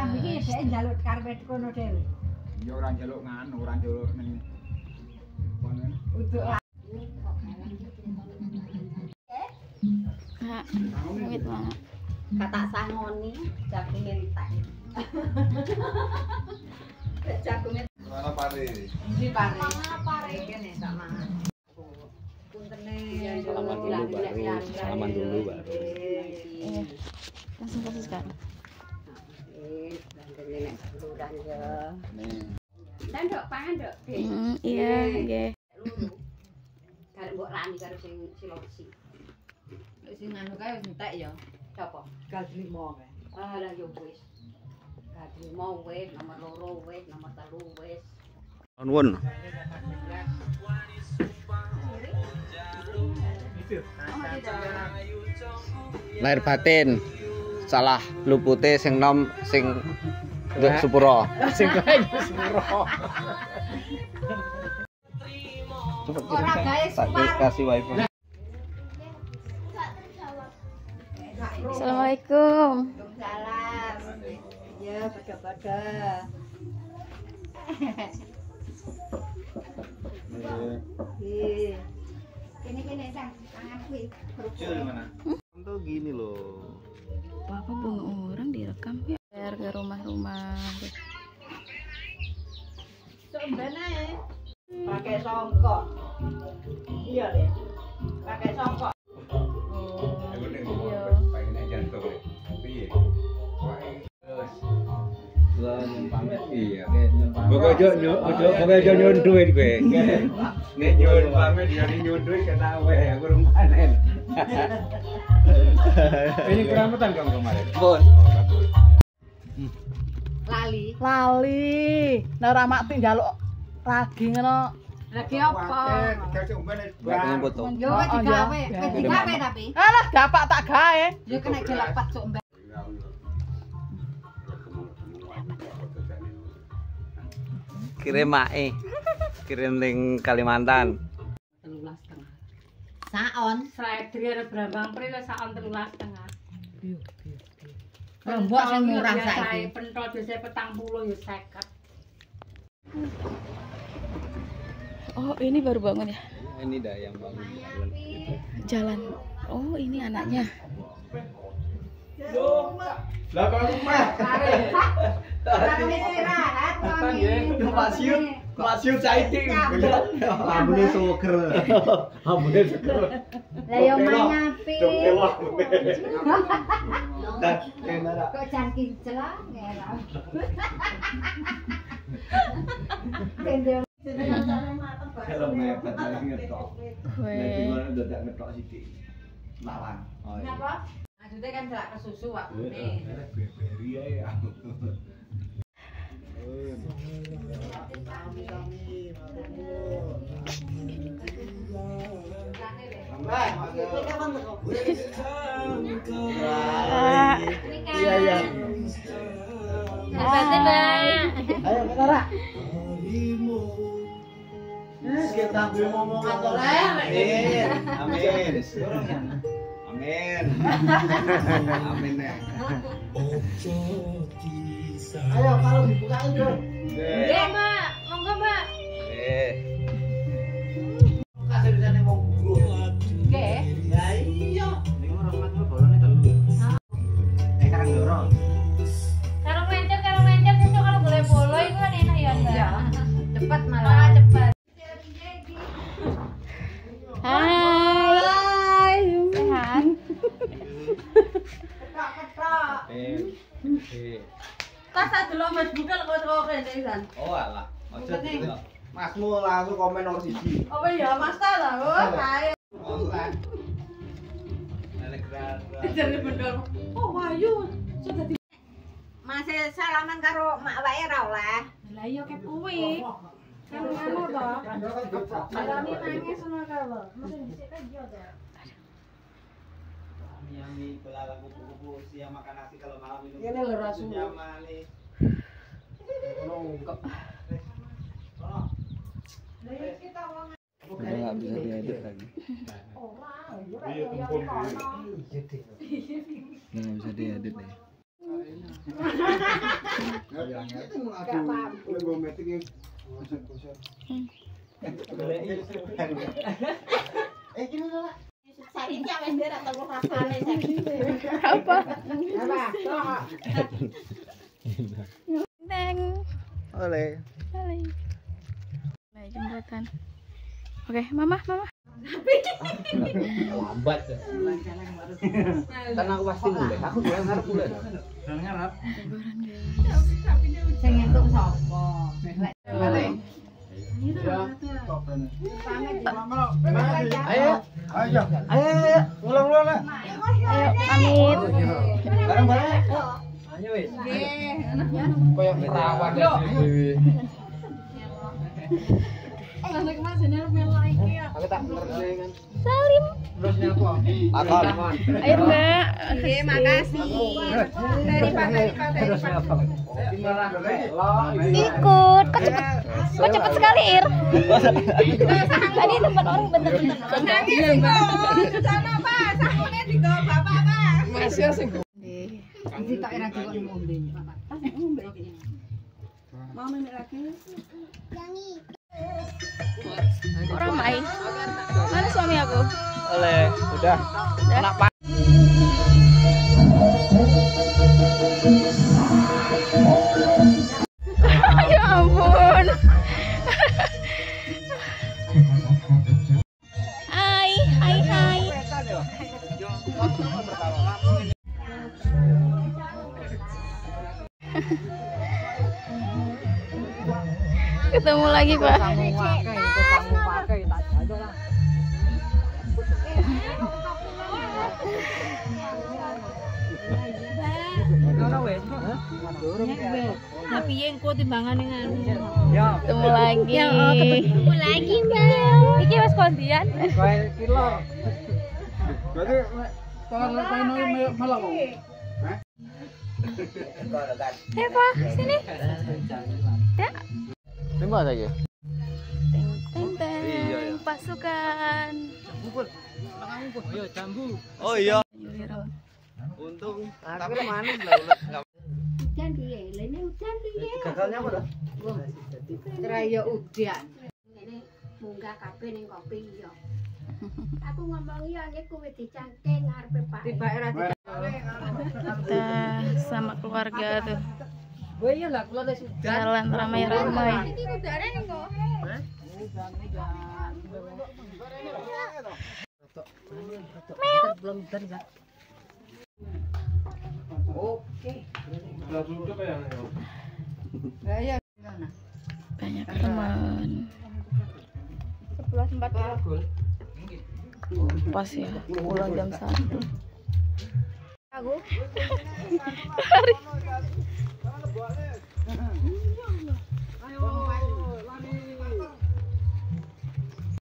Lambi iki dhek njaluk karepe kono dhewe. Ya ora njaluk nganu, ora njaluk ning kono. Uduk Wit banget. kata sangoni jagung entek. Jagung Mana pare? Di pare. Pare kene sak mangan. Puntene Salaman dulu baru. Salaman dulu baru. Iya. Langsung kasih sekarang. Nenek lurah ya. Nih. Dan ndok pangan ndok. Iya, nggih. Karep mbok rani karo sing silosi. Sing anu kae wis entek ya. Sapa? Gadrimo kae. Ah lah yo wis. Gadrimo wis, nomor 2 wis, nomor 3 wis. Nuwun. Lahir batin. Salah lupute sing nom sing nduk Supuro. Sing kae sepuro. Cepet Ora gawe tak kasih wifi. Assalamualaikum. Waalaikumsalam. Ya, pada-pada. Kene sang tangan kuwi. Kecil mana? Tuh gini loh. Bapak bunuh orang direkam ya. Biar ke rumah-rumah. Sombene. Pakai songkok. Iya deh. Pakai songkok. Aku ning Iya. pengen jantung. Piye? Lan pamit iya. Pokoke ojo nyun duit kowe. Nek nyun pamit ya nyun duit kena wae aku rumanen. Ini keramatan kamu kemarin. Pun. Lali. Lali. Nek ora mak njaluk ragi ngono. Lagi apa? Pengen foto. Yo digawe, digawe tapi. Alah, dapak tak gawe. Yo kena gelapat cuk mbak. Kirim mae. Kirim ning Kalimantan. 13,5. Saon. Sledri ada Brambang Pri lah saon 13,5. Lombok sing murah saiki. Pentol biasa 40 ya 50. Oh, ini baru bangun ya? Ini dah yang bangun Jalan. Oh, ini anaknya. Lah kok rumah. Tapi istirahat kami. Masih caiting. Ambune seger. Ambune seger. Lah yo manyapi. Tewah. Kok jan kinclong ya. Kalau mepet lagi ngetok. Jadi Weh. mana udah tak ngetok sithik. Lawang. Oh iya. Napa? Maksudnya kan celak ke susu waktu nih. Beri ya. Iya, iya. Batin, Bang. Ayo Kara. Kita ngomong atau amin. Amin. Amin. Amin ya. Ayo kalau dibukain dong. Iya, Mbak. Monggo, Mbak. Kasih bisa nih mau guru. Oke. Ya iya. Ini orang macam bolone telu. Karang dorong. Karo mencet itu kalau boleh bolo itu kan enak ya, Mbak. Iya. Cepat Malah malah. cepat. Hai. Sehat. Tas adelok Facebook kok kene San. Oh alah. Maksud itu. Masmu langsung komen nomor 1. Apa ya Mas ta lah. Oh, kae. Oh kan. Telegram. Jare bendol. Oh, Wahyu. Sudah di masih salaman karo mak wae ra oleh. Lah iya kep kuwi. Kan anu to. Alami nangis ngono kae lho. Mesti dhisik kan iya to. Yami pelala kupu-kupu siang makan nasi kalau malam minum. Ini lho rasul. Yamani. Udah nggak bisa diedit lagi. Udah nggak bisa diedit nih. Gak mampu. Sakinya wis ndek atau rasane sakit. Apa? Apa? Neng. Oleh. Hai. Nah, jembatan. Oke, mama. Lambat. Kan aku pasti mulai. Aku juga ngarep mulai. Ngarep. Lebaran guys. Sing entuk sapa? Ayo. Ngulang-ngulang lah. Ayo pamit. Bareng-bareng. Ayo wis. Koyo perawan. Aku tak ngerti kan. Salim. Terusnya apa? Akon. Ayo Mbak. Oke, makasih. Terusnya apa? Ikut. Kok cepet sekali Ir. Tadi tempat orang bentar-bentar. Sana, Pak. Sakune digo Bapak, Pak. Masih asing. Nanti tak ira digo ngombe, Bapak. Ngombe iki. Mau minum lagi? Kok ramai? Mana suami aku? Oleh. Udah. Anak Pak. Ya ampun. Hai. Ketemu lagi, Pak. Tapi yang kau timbangane nganu. Ketemu lagi. Ketemu lagi, Mbak. Iki wis kondian. Berarti kalau malam. Eva, sini. Ya. Terima saja. Teng. Pasukan. Ayo jambu. Oh iya. Untung. Tapi manis lah. Hujan piye? Lene hujan piye? Gagalnya apa dah? Raya udan. Ngene munggah kabeh ning kopi yo. Aku ngomong yo nek kowe dicangke ngarepe Pak. Tibake ra Kita sama keluarga tuh. Oh iya lah kula wis udan. Jalan ramai-ramai. Iki kudane ning kok. Belum udan ya. Oke. Banyak teman. 11.4 ya. Pas ya, pulang jam 1. Aku.